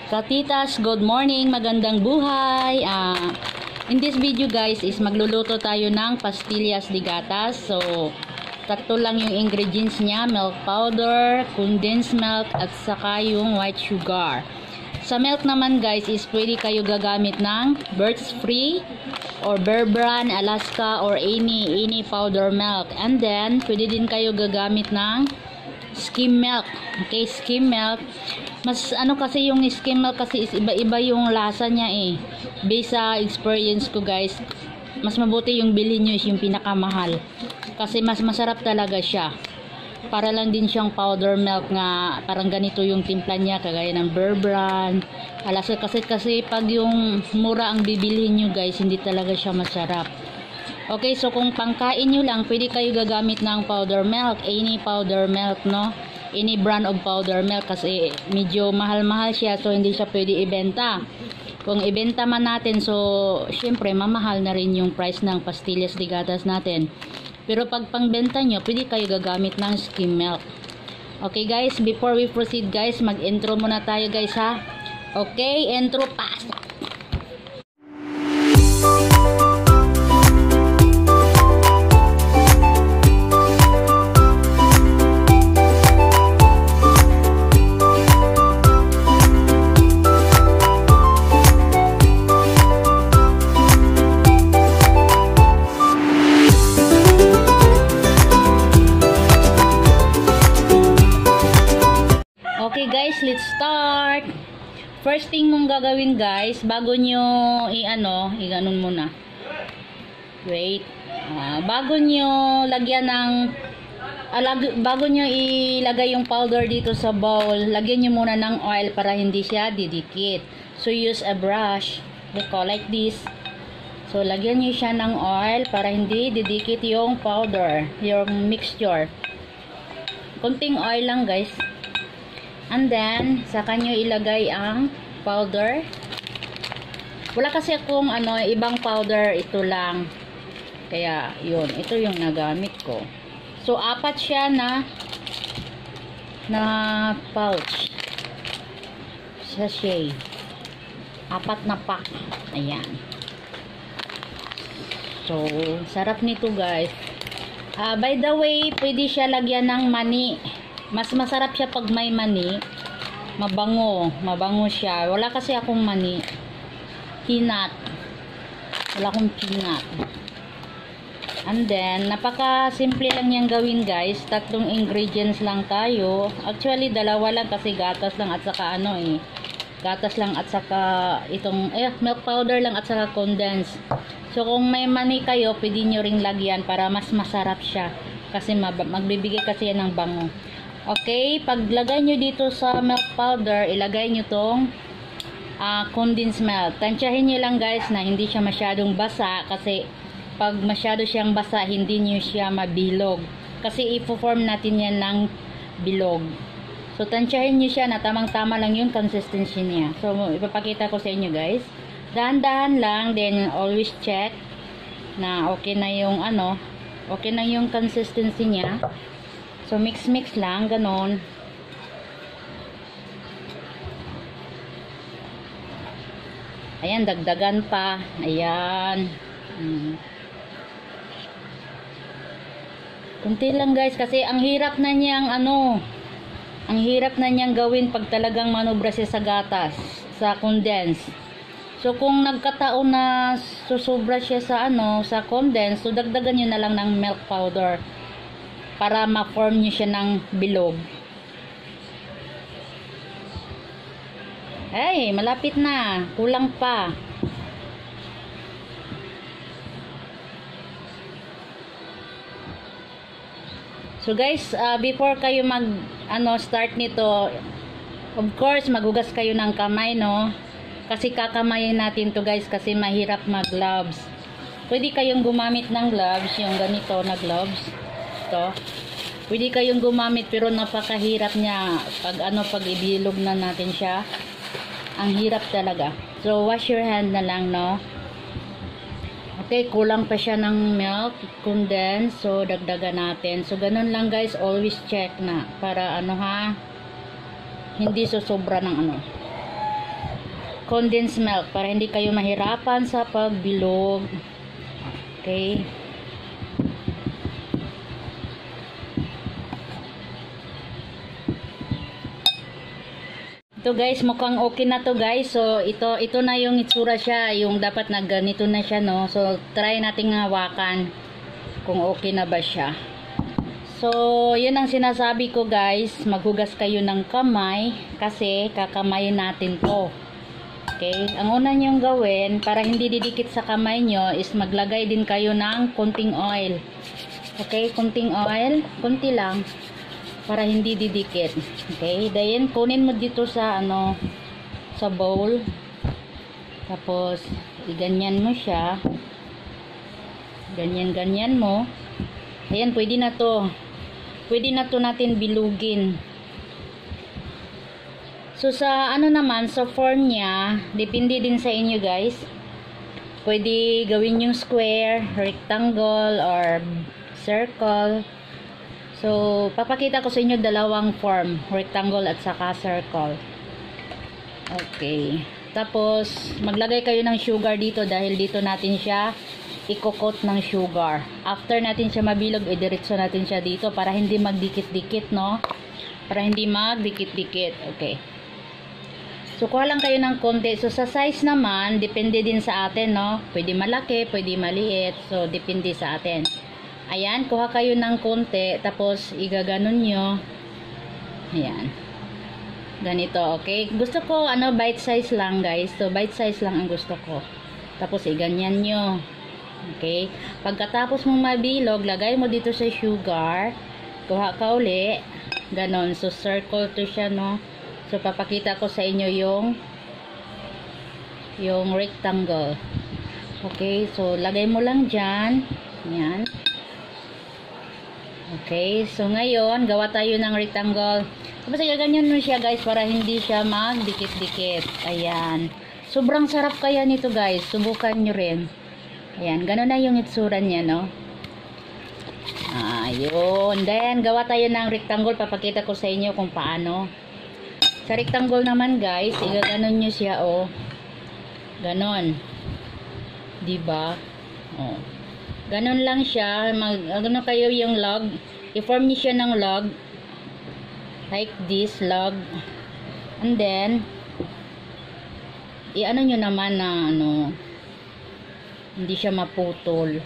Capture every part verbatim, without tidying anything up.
Katitas, good morning, magandang buhay. Uh, in this video guys is magluluto tayo ng pastillas de gatas. So, tatlo lang yung ingredients niya, milk powder, condensed milk, at saka yung white sugar. Sa milk naman guys is pwede kayo gagamit ng Birds Free or Bear Brand, Alaska, or any, any powder milk. And then, pwede din kayo gagamit ng skim milk. Okay, skim milk. Mas ano kasi yung skim milk kasi is iba-iba yung lasa niya eh. Based sa experience ko guys, mas mabuti yung bilhin nyo is yung pinakamahal. Kasi mas masarap talaga siya. Para lang din siyang powder milk nga parang ganito yung timpla niya kagaya ng Bear Brand. Alaska kasi kasi pag yung mura ang bibilhin nyo guys, hindi talaga siya masarap. Okay, so kung pangkain nyo lang, pwede kayo gagamit ng powder milk, any powder milk, no? Any brand of powder milk kasi medyo mahal-mahal siya, so hindi siya pwede ibenta. Kung ibenta man natin, so syempre mamahal na rin yung price ng pastillas de gatas natin. Pero pag pangbenta nyo, pwede kayo gagamit ng skim milk. Okay guys, before we proceed guys, mag-intro muna tayo guys ha. Okay, intro pass. Okay guys, let's start. First thing mong gagawin guys, bago nyo i-ano, i-ganon muna. Wait. Uh, bago nyo lagyan ng, alag, bago nyo ilagay yung powder dito sa bowl, lagyan nyo muna ng oil para hindi siya didikit. So use a brush. Go like this. So lagyan nyo siya ng oil para hindi didikit yung powder, yung mixture. Kunting oil lang guys. And then, saka nyo ilagay ang powder. Wala kasi akong ano, ibang powder, ito lang. Kaya, yun. Ito yung nagamit ko. So, apat siya na na pouch. Sachet. Apat na pack. Ayan. So, sarap nito guys. Uh, by the way, pwede siya lagyan ng mani. Mas masarap siya pag may mani. Mabango. Mabango siya. Wala kasi akong mani. Peanut. Wala akong peanut. And then, napaka-simple lang yan gawin guys. Tatlong ingredients lang tayo. Actually, dalawa lang kasi gatas lang at saka ano eh. Gatas lang at saka itong, eh, milk powder lang at saka condensed. So, kung may mani kayo, pwede nyo ring lagyan para mas masarap siya. Kasi magbibigay kasi yan ng bango. Okay, paglagay nyo dito sa milk powder, ilagay nyo tong uh, condensed milk. Tansyahin nyo lang guys na hindi siya masyadong basa kasi pag masyado siyang basa, hindi nyo siya mabilog. Kasi i-form natin yan ng bilog. So, tansyahin nyo siya na tamang-tama lang yung consistency niya. So, ipapakita ko sa inyo guys. Dahan-dahan lang, then always check na okay na yung ano, okay na yung consistency niya. So, mix-mix lang, ganon. Ayan, dagdagan pa. Ayan. Hmm. Kunti lang guys, kasi ang hirap na niyang, ano, ang hirap na niyang gawin pag talagang manubra siya sa gatas, sa condense. So, kung nagkataon na susubra siya sa, ano, sa condense, so dagdagan nyo na lang ng milk powder. Para ma-form nyo siya ng bilog. Ay, malapit na. Kulang pa. So guys, uh, before kayo mag ano start nito, of course, maghugas kayo ng kamay, no? Kasi kakamayin natin to guys kasi mahirap mag-gloves. Pwede kayong gumamit ng gloves, yung ganito na gloves. To. Pwede kayong gumamit pero napakahirap niya pag ano pag ibilog na natin siya. Ang hirap talaga. So wash your hand na lang, no. Okay, kulang pa siya ng milk condensed, so dagdagan natin. So ganun lang guys, always check na para ano ha, hindi susobra ng ano. condensed milk para hindi kayo mahirapan sa pagbilog. Okay. Ito guys, mukhang okay na to guys. So ito ito na yung itsura siya, yung dapat na ganito na siya, no. So try nating hawakan kung okay na ba siya. So yun ang sinasabi ko guys, maghugas kayo ng kamay kasi kakamayin natin to. Okay, ang una nyong gawin para hindi didikit sa kamay nyo is maglagay din kayo ng konting oil. Okay, konting oil, konti lang para hindi didikit. Okay, then kunin mo dito sa ano, sa bowl. Tapos iganyan mo siya. Ganyan-ganyan mo. Ayan, pwede na to. Pwede na to natin bilugin. So sa ano naman, sa form niya, depende din sa inyo guys. Pwede gawin yung square, rectangle, or circle. So, papakita ko sa inyo dalawang form, rectangle at saka circle. Okay. Tapos, maglagay kayo ng sugar dito dahil dito natin siya i-coat ng sugar. After natin siya mabilog, idiretso natin siya dito para hindi magdikit-dikit, no? Para hindi magdikit-dikit. Okay. So, kuha lang kayo ng konti. So, sa size naman, depende din sa atin, no? Pwede malaki, pwede maliit. So, depende sa atin. Ayan, kuha kayo ng konti, tapos igaganon nyo. Ayan. Ganito, okay? Gusto ko, ano, bite size lang, guys. So, bite size lang ang gusto ko. Tapos, iganyan nyo. Okay? Pagkatapos mong mabilog, lagay mo dito sa sugar. Kuha ka uli. Ganon. So, circle to siya, no? So, papakita ko sa inyo yung yung rectangle. Okay? So, lagay mo lang dyan. Ayan. Okay, so ngayon, gawa tayo ng rectangle. Tapos ganyan mo siya guys para hindi siya magdikit-dikit. Ayan. Sobrang sarap kaya nito guys. Subukan nyo rin. Ayan, gano'n na yung itsura niya, no? Ayun. Then, gawa tayo ng rectangle. Papakita ko sa inyo kung paano. Sa rectangle naman guys, igaganon nyo siya, oh. Ganon. Diba? Oh. Ganon lang siya. Mag, ano kayo yung log. I-form niyo siya ng log. Like this, log. And then, i-ano nyo naman na, ano, hindi siya maputol.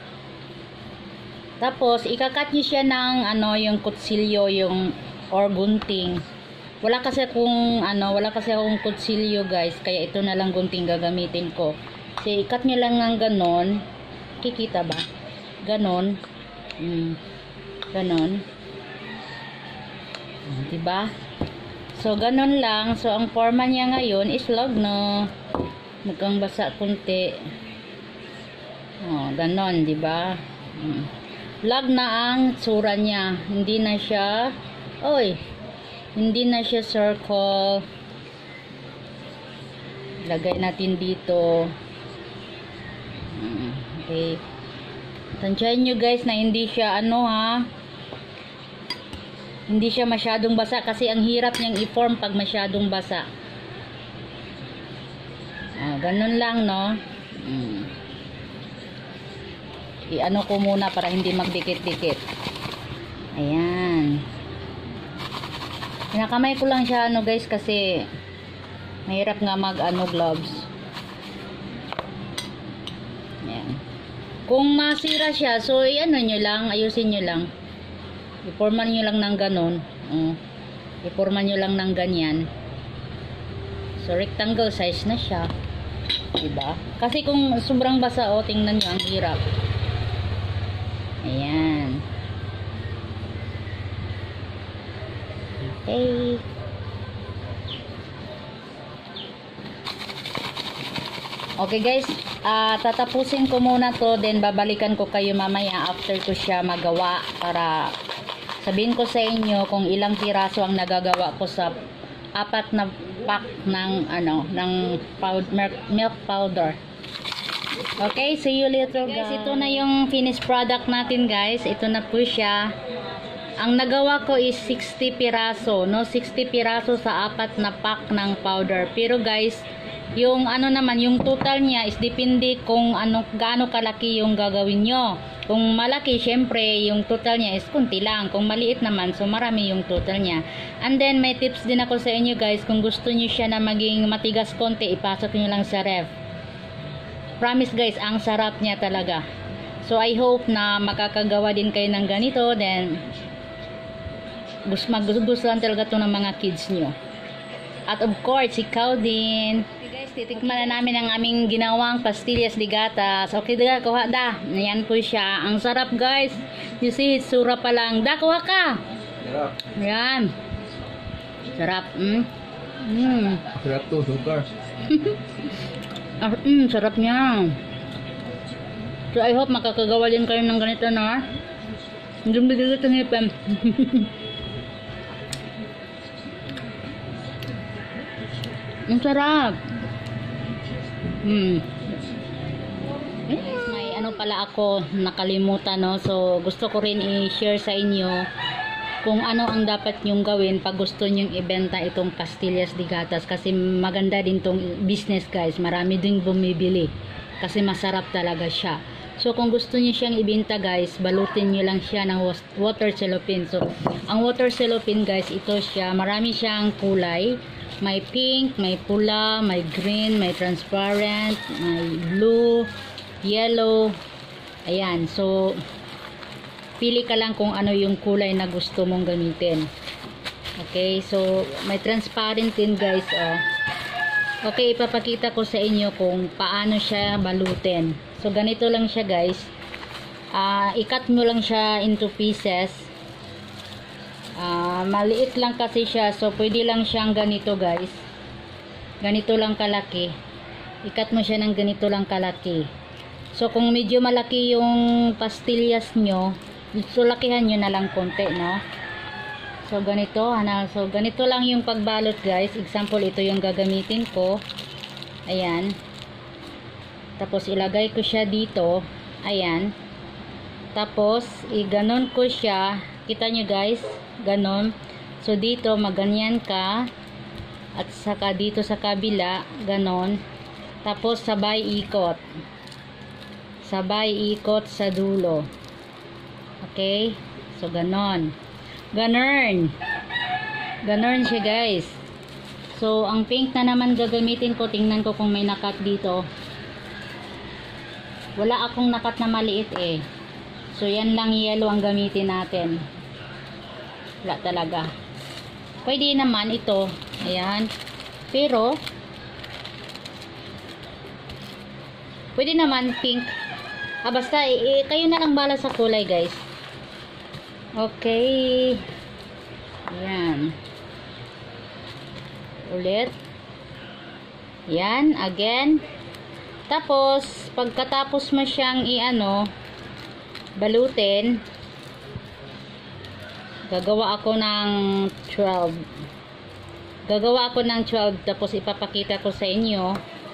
Tapos, ikakat nyo siya ng, ano, yung kutsilyo, yung, or gunting. Wala kasi akong, ano, wala kasi akong kutsilyo, guys. Kaya ito na lang gunting gagamitin ko. So, ikat nyo lang ng ganon. Kikita ba? Ganon. Mm. Ganon. Diba? So, ganon lang. So, ang forma niya ngayon is log, no? Mukhang basa kunti. Oh, ganon, diba? Mm. Log na ang tsura niya. Hindi na siya, oy, hindi na siya circle. Lagay natin dito. Mm. Okay. Tansyahin nyo guys na hindi siya ano ha. Hindi siya masyadong basa kasi ang hirap niyang i-form pag masyadong basa. Ah, ganun lang no. Hmm. I-ano ko muna para hindi magdikit-dikit. Ayan. Pinakamay ko lang siya ano guys kasi mahirap nga mag ano gloves. Ayan. Kung masira siya, so i-ano nyo lang, ayusin nyo lang. I-forman nyo lang ng ganon. Uh, I-forman nyo lang ng ganyan. So rectangle size na siya. Diba? Kasi kung sobrang basa, oh, tingnan nyo, ang hirap. Ayan. Okay. Okay guys, uh, tatapusin ko muna to, then babalikan ko kayo mamaya after ko siya magawa para sabihin ko sa inyo kung ilang piraso ang nagagawa ko sa apat na pack ng ano, ng powder, milk powder. Okay, see you later guys. Guys, ito na yung finished product natin guys. Ito na po siya. Ang nagawa ko is sixty piraso, no? sixty piraso sa apat na pack ng powder. Pero guys, Yung ano naman, yung total niya is depende kung ano, gaano kalaki yung gagawin nyo. Kung malaki, syempre, yung total niya is kunti lang. Kung maliit naman, so marami yung total niya. And then, may tips din ako sa inyo guys. Kung gusto nyo siya na maging matigas konti, ipasok nyo lang sa ref. Promise guys, ang sarap niya talaga. So, I hope na makakagawa din kayo ng ganito. Then, magugustuhan talaga to ng mga kids nyo. At of course, ikaw din. Okay guys, titikman na namin ang aming ginawang pastillas de gatas. Okay da, kuha da. Ayan po siya. Ang sarap guys. You see, sura pa lang. Da, kuha ka. Sarap. Ayan. Sarap. Mm. Mm. Sarap to, sugar. Ah, mm, sarap niya. So I hope makakagawa din kayo ng ganito na. Hindi mo dito ng ipem. Ang sarap. Hmm. May ano pala ako nakalimutan, no. So gusto ko rin i-share sa inyo kung ano ang dapat nyong gawin pag gusto nyong ibenta itong pastillas de gatas, kasi maganda din tong business guys. Marami ding bumibili kasi masarap talaga siya. So kung gusto niyo siyang ibenta guys, balutin niyo lang siya ng water cellophane. So ang water cellophane guys, ito siya, marami siyang kulay. May pink, may pula, may green, may transparent, may blue, yellow. Ayan, so pili ka lang kung ano yung kulay na gusto mong gamitin. Okay, so may transparent din guys, oh. Okay, ipapakita ko sa inyo kung paano siya balutin. So ganito lang siya guys. Uh, i-cut mo lang siya into pieces. Uh, maliit lang kasi siya, so pwede lang siyang ganito guys. Ganito lang kalaki. I-cut mo siya ng ganito lang kalaki. So kung medyo malaki yung pastillas nyo, so lakihan nyo na lang konti, no? So ganito, ano, so ganito lang yung pagbalot guys. Example, ito yung gagamitin ko. Ayan. Tapos ilagay ko siya dito. Ayan. Tapos i-ganon ko siya. Kita nyo guys, ganon. So dito maganyan ka. At saka dito sa kabila, ganon. Tapos sabay ikot. Sabay ikot sa dulo. Okay? So ganon. Ganon. Ganon siya guys. So ang pink na naman gagamitin ko, tingnan ko kung may nakat dito. Wala akong nakat na maliit eh. So yan lang yellow ang gamitin natin. Wala talaga. Pwede naman ito. Ayan. Pero pwede naman pink. Ah basta eh, kayo na lang bala sa kulay guys. Okay. Ayan. Ulit. Yan. Again. Tapos, pagkatapos mo siyang i-ano, balutin, gagawa ako ng twelve. Gagawa ako ng twelve, tapos ipapakita ko sa inyo.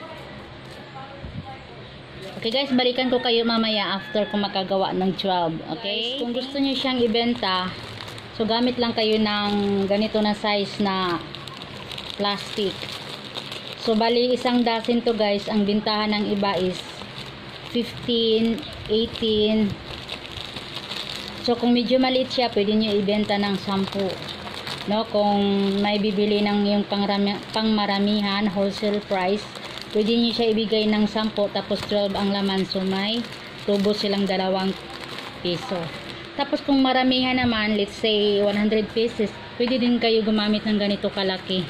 Okay guys, balikan ko kayo mamaya after ko makagawa ng twelve. Okay? Kung gusto niyo siyang ibenta, so gamit lang kayo ng ganito na size na plastic. So bali isang dozen to guys. Ang bintahan ng iba is fifteen, eighteen. So kung medyo maliit siya, pwede nyo ibenta ng sampu. No, kung may bibili ng yung pangrami, pangmaramihan, wholesale price, pwede nyo siya ibigay ng sampu, tapos twelve ang laman. So may tubo silang dalawang piso. Tapos kung maramihan naman, let's say one hundred pieces, pwede din kayo gumamit ng ganito kalaki.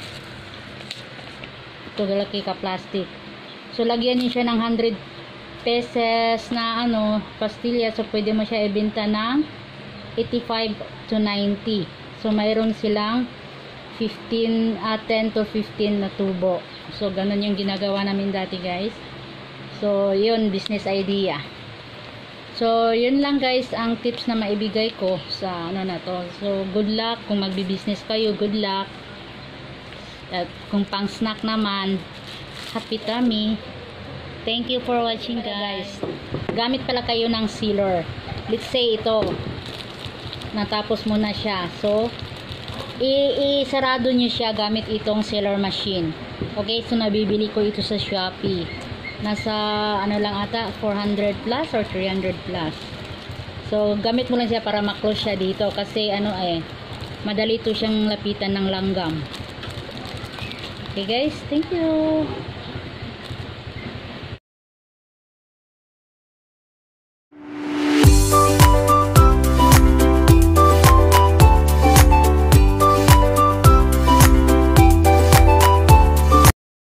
Ito kalaki ka plastic. So lagyan niyo siya ng one hundred pesos na ano, pastilya. So pwede mo siya ibenta ng eighty-five to ninety. So mayroon silang fifteen, uh, ten to fifteen na tubo. So ganun yung ginagawa namin dati guys. So yun, business idea. So yun lang guys ang tips na maibigay ko sa ano na to. So good luck kung magbi-business kayo, good luck. At kung pang snack naman, happy tummy. Thank you for watching guys. Gamit pala kayo ng sealer. Let's say ito, natapos mo na siya. So i-sarado nyo siya gamit itong sealer machine. Okay, so nabibili ko ito sa Shopee. Nasa ano lang ata, four hundred plus or three hundred plus. So, gamit mo lang siya para maklose siya dito kasi ano eh, madali to siyang lapitan ng langgam. Okay guys, thank you.